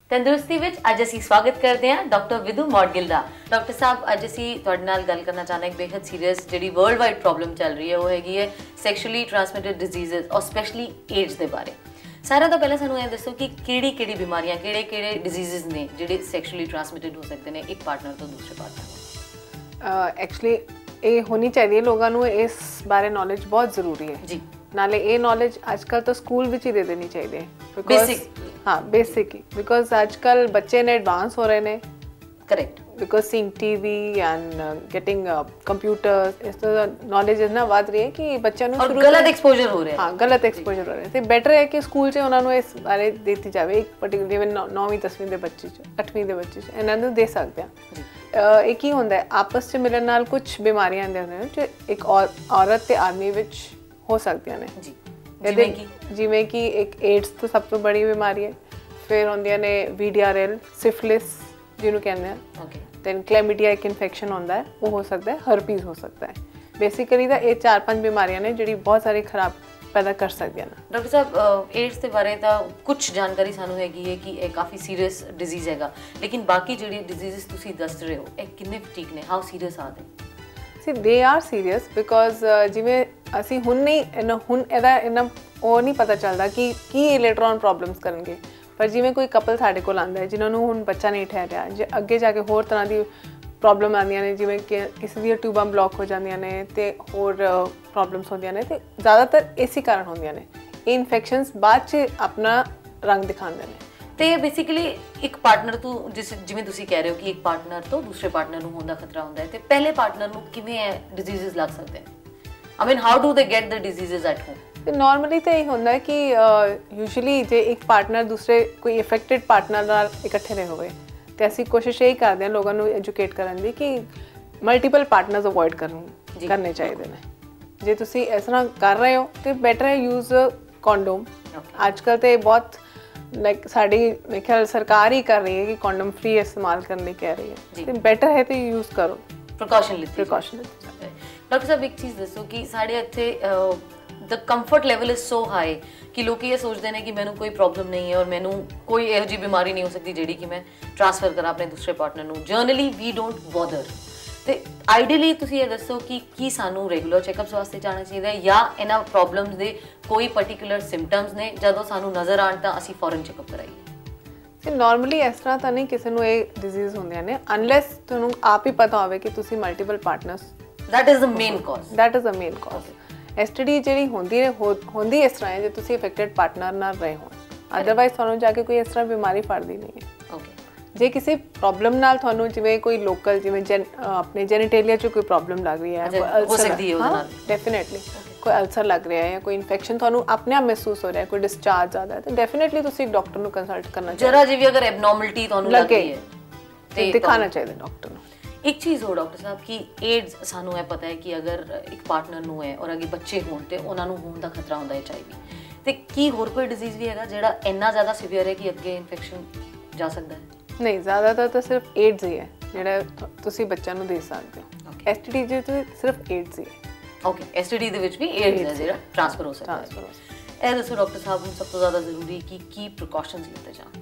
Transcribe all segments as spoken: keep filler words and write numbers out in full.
तंदुरुस्ती विच अज असीं स्वागत करते हैं डॉक्टर विधु मॉडगिल दा। डॉक्टर साहब अज असीं तुहाडे नाल गल करना चाहते हैं एक बेहद सीरीयस जिहड़ी वर्ल्ड वाइड प्रॉब्लम चल रही है वो हैगी है सैक्शुअली ट्रांसमिटेड डिजीज़ और स्पैशली एड्स के बारे। सारा तो पहले सानू ये दसो कि किहड़ी किहड़ी बीमारियां किहड़े किहड़े डिजीज़ ने जिहड़े सैक्शुअली ट्रांसमिटेड हो सकते हैं एक पार्टनर तो दूसरे पार्टनर। एक्चुअली ये होनी चाहिए लोगों को इस बारे नॉलेज बहुत जरूरी है जी। नाले ये नॉलेज आजकल तो स्कूल विच ही दे देनी चाहिए बेसिक। हाँ बेसिक ही बिकॉज आजकल बच्चे ने एडवांस हो रहे हैं। Correct because seeing TV and getting computers इस तो नॉलेज इतना बढ़ रही है कि बच्चों को गलत एक्सपोजर हो रहे हैं। हाँ गलत एक्सपोजर हो रहे हैं तो बेटर है कि स्कूल से उन्होंने इस बारे देती जाए एक पर्टिकुलर जिवें नौवीं दसवीं के बच्चे अठवीं के बच्चे इन्होंने दे सकते हैं। एक ही होंदा है आपस में मिलने नाल कुछ बीमारियां आंदियां जो एक और औरत ते आदमी विच हो सकती हैं जी। जिवें कि जिवें कि एक एड्स तो सब तो बड़ी बीमारी है, फिर होंदियां ने V D R L syphilis जिन्होंने कहते हैं ओके दैन क्लैमिडिया एक इन्फेक्शन होंदा है वो हो सकता है, हर्पीज हो सकता है। बेसिकली तो ये चार पांच बीमारियां ने जिहड़ी बहुत सारी खराब पैदा कर सकती हैं। डॉक्टर साहब एड्स के बारे तो कुछ जानकारी सानू हैगी है कि ये काफ़ी सीरीयस डिजीज़ हैगा, लेकिन बाकी जिहड़ी डिजीज़ तुसीं दस रहे हो ये किन्ने ठीक ने, how serious are they? See they are serious because जिवें असी हुण नहीं हुण इहदा इन्ना वो नहीं पता चलता कि की लेटर ऑन प्रॉब्लम्स करनगे, पर जिवें कोई कपल साडे कोल आंदा है जिन्होंने हुण बच्चा नहीं ठहरिया जे अगे जाके होर तरह की प्रॉब्लम आंदियां ने जिवें कि किसी दी ट्यूबां ब्लॉक हो जांदियां ने ते होर प्रॉब्लम्स होंदियां ने ते ज़्यादातर इसी कारण होंदियां ने। ये इन्फेक्शनस बाद च अपना रंग दिखांदे ने ते बेसिकली एक पार्टनर तो जिस जिवें तुसीं कह रहे हो कि एक पार्टनर तो दूसरे पार्टनर नूं होण दा खतरा हुंदा है ते पहले पार्टनर नूं किवें डिजीज़ लग सकते हैं? I mean how do they get the disease at home? तो नॉर्मली तो यही होंदा है कि यूजुअली जे एक पार्टनर दूसरे कोई इफेक्टेड पार्टनर नाल इकट्ठे रहे होवे तो असीं कोशिश यही करते हैं लोगों को एजुकेट करन दी कि मल्टीपल पार्टनर्स अवॉइड करन करने चाहिए ने। जे तुसीं इस तरह कर रहे हो तो बेटर है यूज़ कॉन्डोम। आजकल तो बहुत लाइक साड़ी मेरे ख्याल सरकार ही कर रही है कि कॉन्डम फ्री इस्तेमाल करने कह रही है तो बेटर है तो यूज़ करो, प्रिकॉशन लेते प्रिकॉशन। डॉक्टर साहब एक चीज़ दसो कि साढ़े इत्थे the comfort level is so high कि लोग ये सोचते हैं कि मैनू कोई प्रॉब्लम नहीं है और मैनू कोई इहो जी बीमारी नहीं हो सकती जिहड़ी कि मैं ट्रांसफर करा अपने दूसरे पार्टनर नू। जनरली वी डोंट बॉदर तो आइडियली तुसीं ये दसो कि की सानू रेगुलर चैकअप्स वास्ते जाना चाहिए या इन्हां प्रॉब्लम्स दे कोई पर्टिकुलर सिम्पटम्स ने जदों सानू नज़र आण तां असीं फॉरन चैकअप कराइए? नॉर्मली इस तरह तो नहीं किसी को ये डिजीज़ होंदियां ने अनलैस तुहानू आप ही पता होवे कि तुसीं multiple partners that is the main cause that is the main cause. S T D जी होंदी होंदी इस तरह है जो तुसीं इफेक्टेड पार्टनर ना रहे हो, अदरवाइज तुहानू जाके कोई इस तरह बीमारी फड़दी नहीं है। ओके जे किसी प्रॉब्लम नाल तुहानू जिवें कोई लोकल जिवें जन अपने जेनिटेलिया च कोई प्रॉब्लम लग रही है हो सकती है उसदे नाल डेफिनेटली कोई अल्सर लग रहा है या कोई इन्फेक्शन तुहानू अपने आप महसूस हो रहा है, कोई डिस्चार्ज ज़्यादा है तो डेफिनेटली तुसीं एक डॉक्टर नू कंसल्ट करना चाहिए। जरा जी भी अगर एबनॉर्मलिटी तुहानू लग रही है तो दिखाना चाहिए डॉक्टर नू। एक चीज़ हो डॉक्टर साहब कि एड्स सानू है पता है कि अगर एक पार्टनर नू है और अगे बच्चे होण ते उन्हां नू होण दा खतरा हुंदा एच आई वी ते की होर कोई डिजीज़ भी हैगा जिहड़ा इन्ना ज़्यादा सीवियर है कि अगे इन्फेक्शन जा सकदा है? नहीं ज़्यादातर तो सिर्फ एड्स ही है जिहड़ा तुसीं बच्चों नू दे सकदे हो। एस टी डी जे तो सिर्फ एड्स ही है। ओके एस टी डी दे विच भी एड्स है जिहड़ा ट्रांसफर हो सकदा है। ए दसो डॉक्टर साहब हुण सब तो ज़्यादा जरूरी कि की प्रिकॉशनस लेते जाण?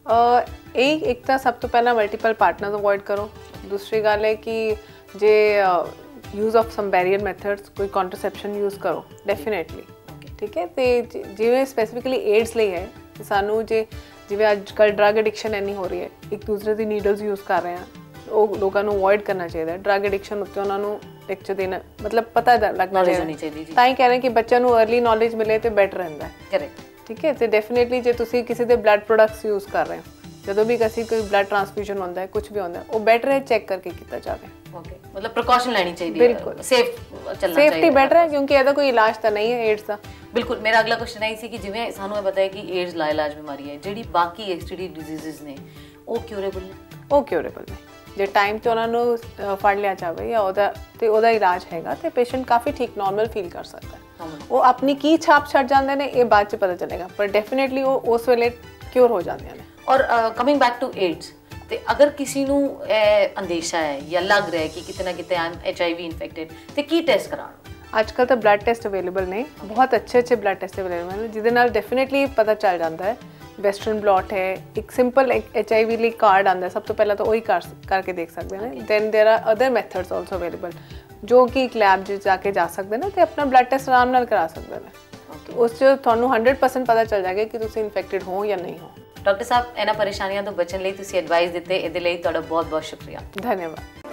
एक एक तो सब तो पहला मल्टीपल पार्टनर्स अवॉइड करो। दूसरी गल है कि जे use of some barrier methods कोई कॉन्ट्रसेप्शन यूज़ करो डेफिनेटली ठीक है। तो जिवें स्पैसिफिकली एड्स ਲਈ है सानू जे जिवें अजकल ड्रग एडिक्शन इन्नी हो रही है एक दूसरे की नीडल्स यूज़ कर रहे हैं वो लोगों को अवॉइड करना चाहिए। ड्रग एडिक्शन उत्ते उन्होंने लेक्चर देना मतलब पता लगना चाहिए तां ही कह रहे हैं कि बच्चों को अर्ली नॉलेज मिले तो बेटर रहता है। करेक्ट ठीक है। तो डेफिनेटली जो तुसीं किसी के ब्लड प्रोडक्ट्स यूज़ कर रहे हो जो भी किसी कोई ब्लड ट्रांसफ्यूजन होता है कुछ भी होता है वो बेटर है चेक करके किया जाए। ओके मतलब प्रिकॉशन लेनी चाहिए बिल्कुल सेफ चलना चाहिए सेफ्टी बेटर है क्योंकि ਇਹਦਾ कोई इलाज तो नहीं है एड्स का। बिल्कुल मेरा अगला क्वेश्चन यही सी कि जिवें सानू पता है कि एड्स लाइलाज बीमारी है जिहड़ी बाकी एसटीडी डिजीजेस ने वो क्यूरेबल ने? वो क्यूरेबल ने जे टाइम तो उन्होंने फड़ लिया जाए या ਉਹਦਾ ਤੇ ਉਹਦਾ ਇਲਾਜ ਹੈਗਾ ਤੇ ਪੇਸ਼ੈਂਟ ਕਾਫੀ ਠੀਕ नॉर्मल फील कर सकता है। वो अपनी की छाप छड़ जाते हैं ये बाद च पता चलेगा पर डेफिनेटली वो उस वेले क्योर हो जाते हैं। और कमिंग बैक टू एड्स तो अगर किसी को अंदेशा है या लग रहा है कि कितना कितने I am H I V infected तो की टेस्ट करा? आजकल तो ब्लड टेस्ट अवेलेबल ने बहुत अच्छे अच्छे ब्लड टेस्ट अवेलेबल हैं जिहदे नाल डेफिनेटली पता चल जाता है ਵੈਸਟਰਨ ਬਲੌਟ ਹੈ, ਇੱਕ ਸਿੰਪਲ ਐਚ ਆਈ ਵੀ ਲਈ ਕਾਰਡ ਆਉਂਦਾ, ਸਭ ਤੋਂ ਪਹਿਲਾਂ ਤਾਂ ਉਹੀ ਕਰ ਕਰਕੇ ਦੇਖ ਸਕਦੇ ਨੇ। Then there are other methods also available ਜੋ ਕਿ ਇੱਕ ਲੈਬ 'ਚ ਜਾ ਕੇ ਜਾ ਸਕਦੇ ਨੇ ਤੇ ਆਪਣਾ ਬਲੱਡ ਟੈਸਟ ਆਰਾਮ ਨਾਲ ਕਰਾ ਸਕਦੇ ਨੇ। ਉਸ 'ਚ ਤੁਹਾਨੂੰ ਹੰਡਰਡ ਪਰਸੈਂਟ ਪਤਾ ਚੱਲ ਜਾਏਗਾ ਕਿ ਤੁਸੀਂ ਇਨਫੈਕਟਡ ਹੋ ਜਾਂ ਨਹੀਂ ਹੋ। ਡਾਕਟਰ ਸਾਹਿਬ, ਇਹਨਾਂ ਪਰੇਸ਼ਾਨੀਆਂ ਤੋਂ ਬਚਣ ਲਈ ਤੁਸੀਂ ਐਡਵਾਈਸ ਦਿੱਤੇ, ਇਹਦੇ ਲਈ ਤੁਹਾਡਾ ਬਹੁਤ ਬਹੁਤ ਸ਼ੁਕਰੀਆ। ਧੰਨਵਾਦ।